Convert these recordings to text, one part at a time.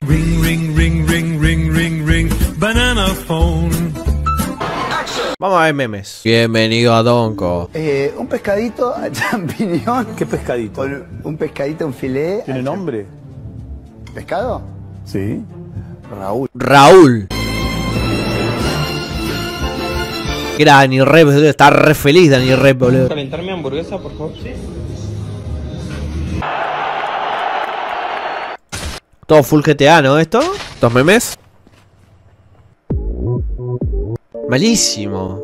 Ring, ring, ring, ring, ring, ring, ring, banana phone. Vamos a ver memes. Bienvenido a Donko. Un pescadito a champiñón. ¿Qué pescadito? Un pescadito, un filé. ¿Tiene nombre? ¿Pescado? Sí. Raúl. Era Dani Rep, debe estar re feliz Dani Rep, boludo. ¿Calentar mi hamburguesa, por favor? Sí. Todo full GTA, ¿no? ¿Estos memes? Malísimo.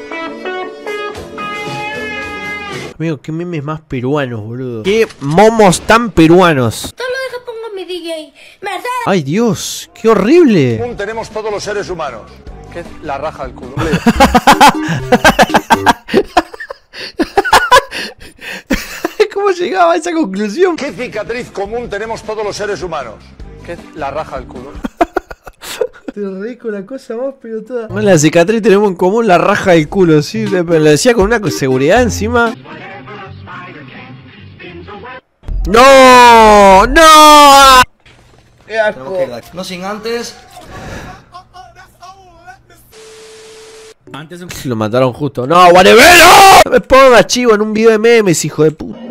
Amigo, qué memes más peruanos, boludo. Qué momos tan peruanos. Solo deja pongo mi DJ. Ay, Dios, qué horrible. Tenemos todos los seres humanos. Que es la raja del culo. ¿Cómo llegaba a esa conclusión? ¿Qué cicatriz común tenemos todos los seres humanos? Que es la raja del culo. Te reí con la cosa más pelotuda. Bueno, la cicatriz tenemos en común la raja del culo, sí. Pero lo decía con una seguridad encima. ¡No! ¡No! ¡Qué asco! No sin antes. Lo mataron justo. ¡No, Guarevero! No me pongas chivo en un video de memes, hijo de puta.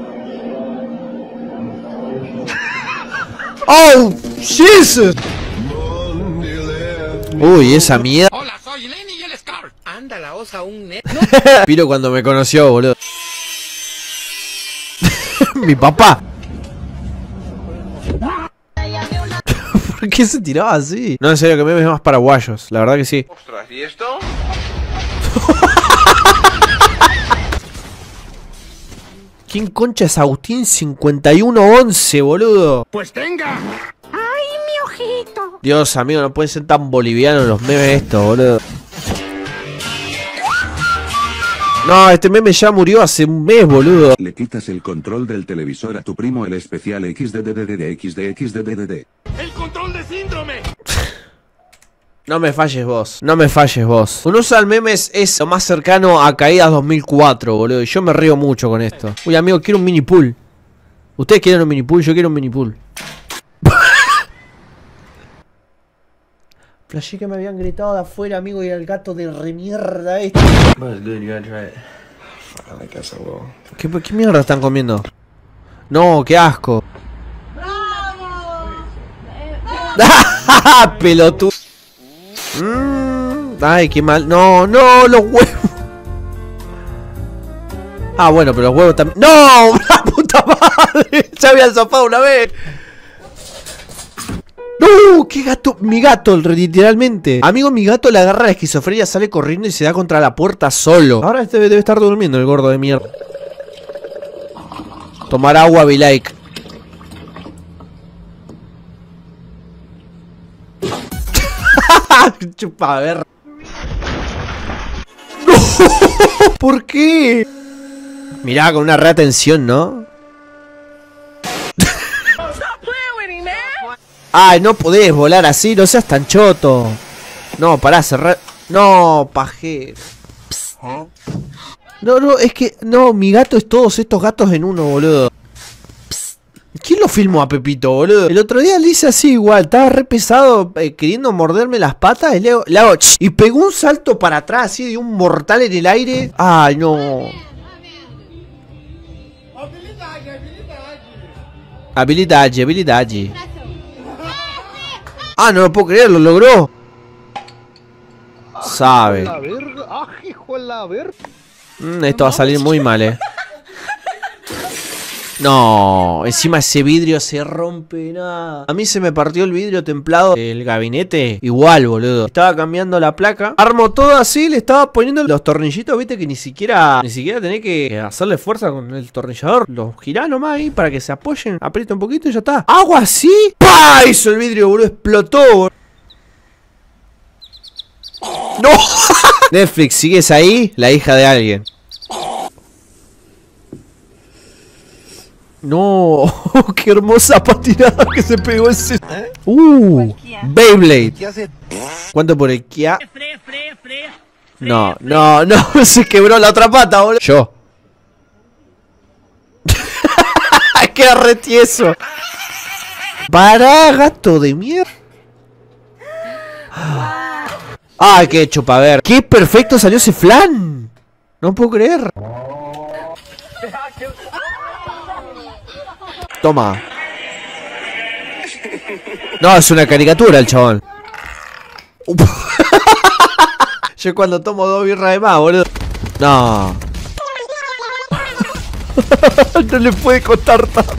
¡Oh! ¡Jesus! Uy, esa mierda. Hola, soy Lenny y el Scar. Anda la osa un net. Piro cuando me conoció, boludo. Mi papá. ¿Por qué se tiraba así? No, en serio, que memes más paraguayos. La verdad que sí. Ostras, ¿y esto? ¿Quién concha es Agustín 5111, boludo? Pues tenga. ¡Ay, mi ojito! Dios, amigo, no pueden ser tan bolivianos los memes estos, boludo. No, este meme ya murió hace un mes, boludo. Le quitas el control del televisor a tu primo, el especial XDDDDXDXDDD. ¡El control de síndrome! No me falles vos, no me falles vos. Un uso al memes es lo más cercano a Caídas 2004, boludo. Y yo me río mucho con esto. Uy, amigo, quiero un mini pool. Ustedes quieren un mini pool, yo quiero un mini pool. Flashé que me habían gritado de afuera, amigo, y el gato de remierda este. ¿Qué mierda están comiendo? No, qué asco. Pelotudo. Ay, qué mal. No, no, los huevos. Ah, bueno, pero los huevos también. ¡No! ¡La puta madre! Ya habían zafado una vez. ¡No! ¡Qué gato! Mi gato, literalmente. Amigo, mi gato le agarra la esquizofrenia, sale corriendo y se da contra la puerta solo. Ahora este debe estar durmiendo, el gordo de mierda. Tomar agua, be like. Chupa, a ver. ¡No! ¿Por qué? Mirá, con una reatención, ¿no? Ay, no podés volar así, no seas tan choto. No, pará, cerrar. No, pajero. No, no, es que. No, mi gato es todos estos gatos en uno, boludo. ¿Quién lo filmó a Pepito, boludo? El otro día le hice así igual, estaba re pesado queriendo morderme las patas y le hago y pegó un salto para atrás así de un mortal en el aire. Ay, no. Habilidad. Ah, no lo puedo creer, lo logró. Sabe. Esto va a salir muy mal, No, encima ese vidrio se rompe, nada. A mí se me partió el vidrio templado del gabinete. Igual, boludo. Estaba cambiando la placa. Armo todo así, le estaba poniendo los tornillitos, viste, que ni siquiera tenés que hacerle fuerza con el tornillador. Los girás nomás ahí para que se apoyen. Aprieta un poquito y ya está. ¿Hago así? ¡Pah! Hizo el vidrio, boludo. Explotó, boludo. ¡No! Netflix, ¿sigues ahí? La hija de alguien. No, qué hermosa patinada que se pegó ese. Beyblade. ¿Cuánto por el Kia? No, no, no, se quebró la otra pata, boludo. Yo. Qué retieso. Pará, gato de mierda. Ay, qué hecho para ver. Qué perfecto salió ese flan. No puedo creer. Toma. No, es una caricatura el chabón. Yo cuando tomo 2 birras de más, boludo. No. No le puede costar tanto.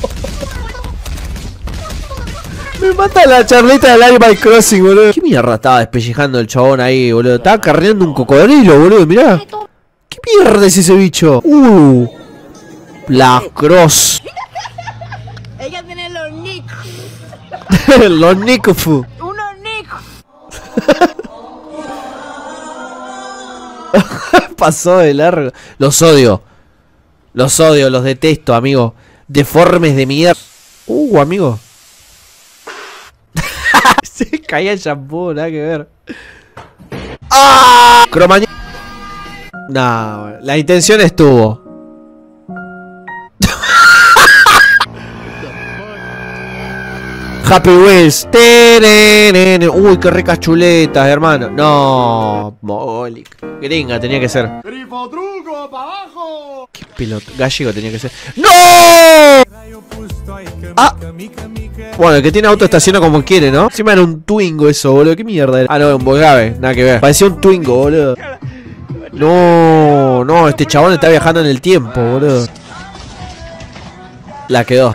Me mata la charleta del Animal Crossing, boludo. ¿Qué mierda estaba despellejando el chabón ahí, boludo? Estaba carreando un cocodrilo, boludo, mirá. ¿Qué mierda es ese bicho? La Cross. Ella tiene los nicos. Los Nikofu. Unos nicos. Pasó de largo. Los odio. Los odio, los detesto, amigo. Deformes de mierda. Amigo. Se caía el shampoo, nada que ver. ¡Ah! Cromañón. No, la intención estuvo. Happy Wheels. Uy, qué ricas chuletas, hermano. No, mogólica. Gringa tenía que ser. ¡Grifo truco, para abajo! Qué pelota. Gallego tenía que ser. ¡No! Ah. Bueno, el que tiene auto estaciona como quiere, ¿no? Encima era un Twingo eso, boludo. ¿Qué mierda era? Ah, no, un Volkswagen. Nada que ver. Parecía un Twingo, boludo. No, este chabón está viajando en el tiempo, boludo. La quedó.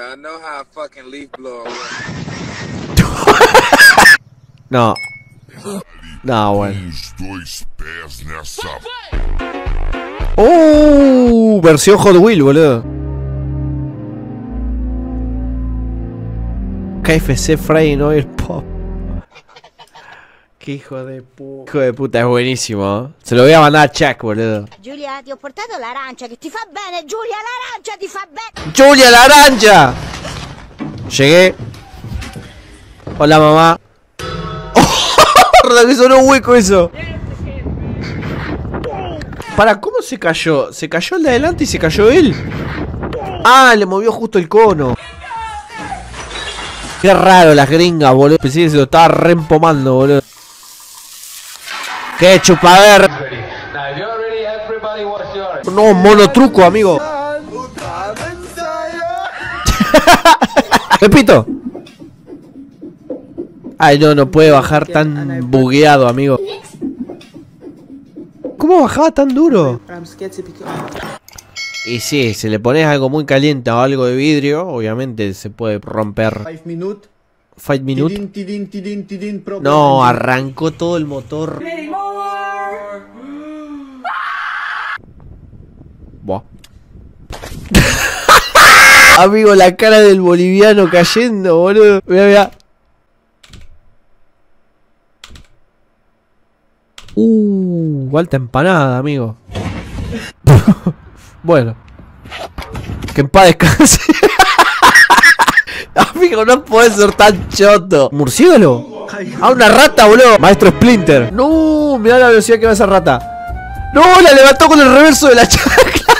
No. No, bueno. Versión Hot Wheel, boludo. KFC Frying Oil Pop. Qué hijo de puta. Hijo de puta, es buenísimo. Se lo voy a mandar a Chuck, boludo. Giulia, ti ho portato l'arancia che ti fa bene. Giulia, l'arancia ti fa bene. ¡Julia, la arancia! Llegué. Hola, mamá. ¡Oh! Que sonó hueco eso. Para, ¿cómo se cayó? ¿Se cayó el de adelante y se cayó él? Ah, le movió justo el cono. Qué raro las gringas, boludo. Pensé que se lo estaba reempomando, boludo. Qué chupader. No, monotruco, amigo. Repito. Ay, no puede bajar tan bugueado, amigo. ¿Cómo bajaba tan duro? Y sí, si le pones algo muy caliente o algo de vidrio, obviamente se puede romper. 5 minutes. No, arrancó todo el motor. Buah. Amigo, la cara del boliviano cayendo, boludo. Mira. Alta empanada, amigo. Bueno. Que en paz descanse. Amigo, no puede ser tan choto. ¿Murciélago? Ah, una rata, boludo. Maestro Splinter. No, mirá la velocidad que va esa rata. No, la levantó con el reverso de la chancla.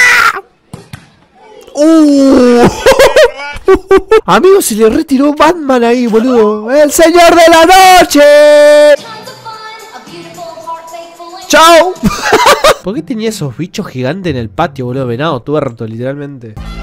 Amigo, se le retiró Batman ahí, boludo. ¡El señor de la noche! ¡Chao! ¿Por qué tenía esos bichos gigantes en el patio, boludo? Venado tuerto, literalmente.